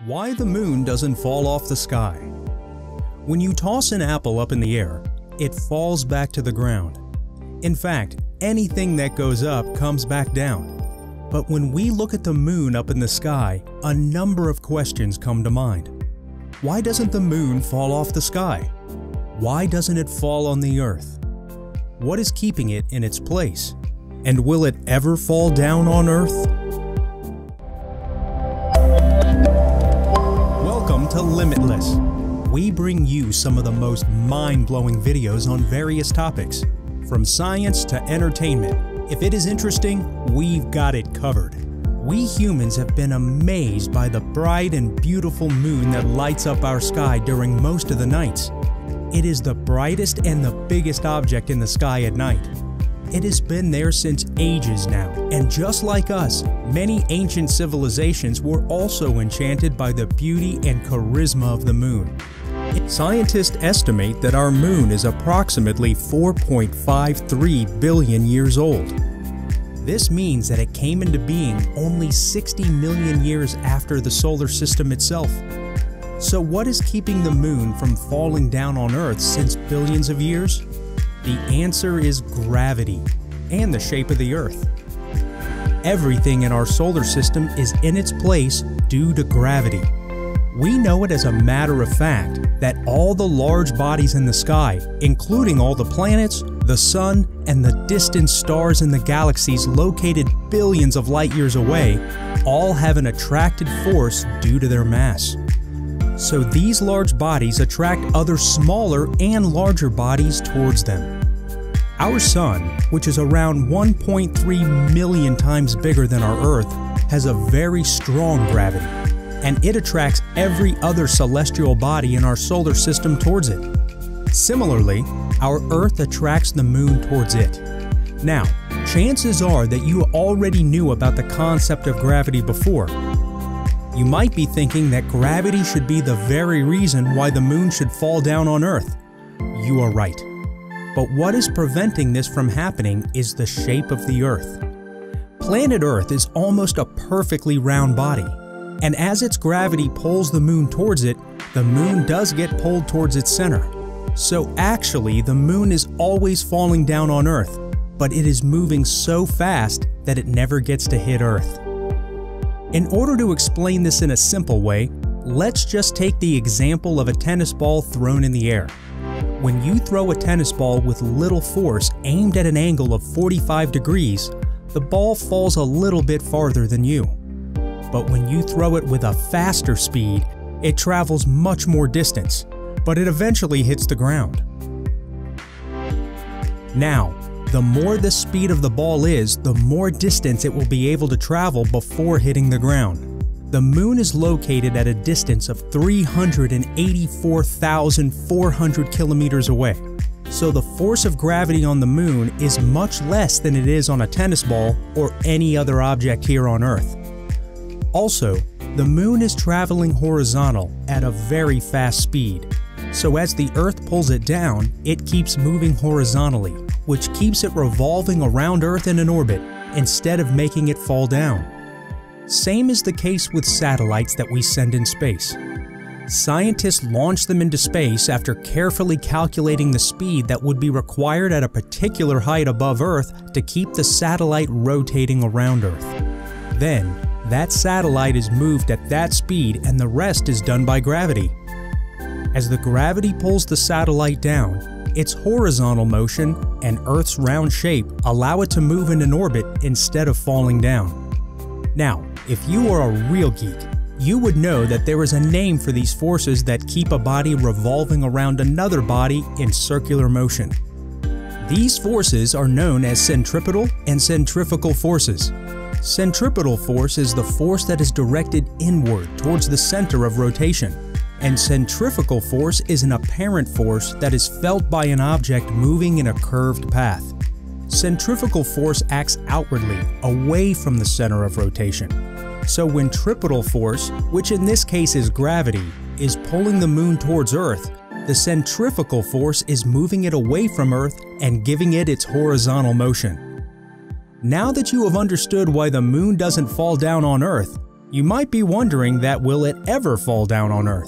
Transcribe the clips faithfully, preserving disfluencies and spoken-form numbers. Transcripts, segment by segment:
Why the moon doesn't fall off the sky. When you toss an apple up in the air, it falls back to the ground. In fact, anything that goes up comes back down. But when we look at the moon up in the sky, a number of questions come to mind. Why doesn't the moon fall off the sky? Why doesn't it fall on the earth? What is keeping it in its place? And will it ever fall down on Earth? Welcome to Limitless. We bring you some of the most mind-blowing videos on various topics, from science to entertainment. If it is interesting, we've got it covered. We humans have been amazed by the bright and beautiful moon that lights up our sky during most of the nights. It is the brightest and the biggest object in the sky at night. It has been there since ages now, and just like us, many ancient civilizations were also enchanted by the beauty and charisma of the moon. Scientists estimate that our moon is approximately four point five three billion years old. This means that it came into being only sixty million years after the solar system itself. So what is keeping the moon from falling down on Earth since billions of years? The answer is gravity and the shape of the Earth. Everything in our solar system is in its place due to gravity. We know it as a matter of fact that all the large bodies in the sky, including all the planets, the sun, and the distant stars in the galaxies located billions of light years away, all have an attracted force due to their mass. So these large bodies attract other smaller and larger bodies towards them. Our Sun, which is around one point three million times bigger than our Earth, has a very strong gravity, and it attracts every other celestial body in our solar system towards it. Similarly, our Earth attracts the Moon towards it. Now, chances are that you already knew about the concept of gravity before. You might be thinking that gravity should be the very reason why the moon should fall down on Earth. You are right. But what is preventing this from happening is the shape of the Earth. Planet Earth is almost a perfectly round body, and as its gravity pulls the moon towards it, the moon does get pulled towards its center. So actually, the moon is always falling down on Earth, but it is moving so fast that it never gets to hit Earth. In order to explain this in a simple way, let's just take the example of a tennis ball thrown in the air. When you throw a tennis ball with little force aimed at an angle of forty-five degrees, the ball falls a little bit farther than you. But when you throw it with a faster speed, it travels much more distance, but it eventually hits the ground. Now, the more the speed of the ball is, the more distance it will be able to travel before hitting the ground. The moon is located at a distance of three hundred eighty-four thousand four hundred kilometers away. So the force of gravity on the moon is much less than it is on a tennis ball or any other object here on Earth. Also, the moon is traveling horizontal at a very fast speed. So as the Earth pulls it down, it keeps moving horizontally, which keeps it revolving around Earth in an orbit instead of making it fall down. Same is the case with satellites that we send in space. Scientists launch them into space after carefully calculating the speed that would be required at a particular height above Earth to keep the satellite rotating around Earth. Then, that satellite is moved at that speed and the rest is done by gravity. As the gravity pulls the satellite down, its horizontal motion and Earth's round shape allow it to move in an orbit instead of falling down. Now, if you are a real geek, you would know that there is a name for these forces that keep a body revolving around another body in circular motion. These forces are known as centripetal and centrifugal forces. Centripetal force is the force that is directed inward towards the center of rotation, and centrifugal force is an apparent force that is felt by an object moving in a curved path. Centrifugal force acts outwardly, away from the center of rotation. So when centripetal force, which in this case is gravity, is pulling the moon towards Earth, the centrifugal force is moving it away from Earth and giving it its horizontal motion. Now that you have understood why the moon doesn't fall down on Earth, You might be wondering that will it ever fall down on Earth?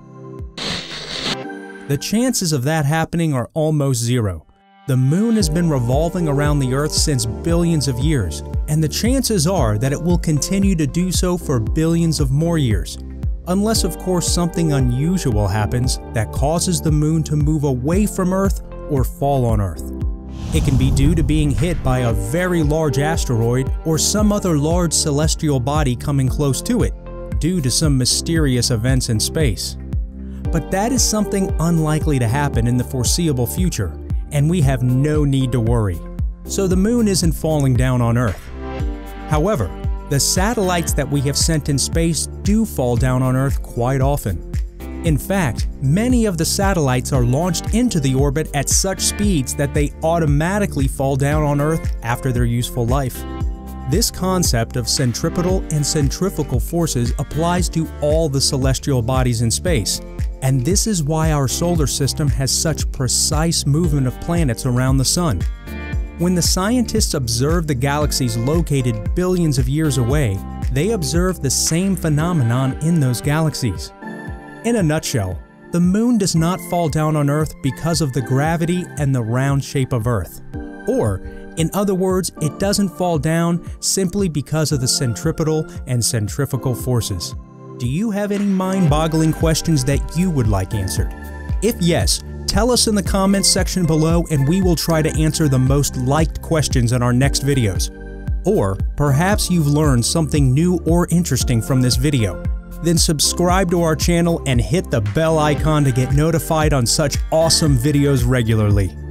The chances of that happening are almost zero. The moon has been revolving around the Earth since billions of years, and the chances are that it will continue to do so for billions of more years. Unless of course something unusual happens that causes the moon to move away from Earth or fall on Earth. It can be due to being hit by a very large asteroid or some other large celestial body coming close to it, due to some mysterious events in space. But that is something unlikely to happen in the foreseeable future, and we have no need to worry. So the moon isn't falling down on Earth. However, the satellites that we have sent in space do fall down on Earth quite often. In fact, many of the satellites are launched into the orbit at such speeds that they automatically fall down on Earth after their useful life. This concept of centripetal and centrifugal forces applies to all the celestial bodies in space, and this is why our solar system has such precise movement of planets around the Sun. When the scientists observe the galaxies located billions of years away, they observe the same phenomenon in those galaxies. In a nutshell, the moon does not fall down on Earth because of the gravity and the round shape of Earth. Or, in other words, it doesn't fall down simply because of the centripetal and centrifugal forces. Do you have any mind-boggling questions that you would like answered? If yes, tell us in the comments section below and we will try to answer the most liked questions in our next videos. Or perhaps you've learned something new or interesting from this video. Then subscribe to our channel and hit the bell icon to get notified on such awesome videos regularly.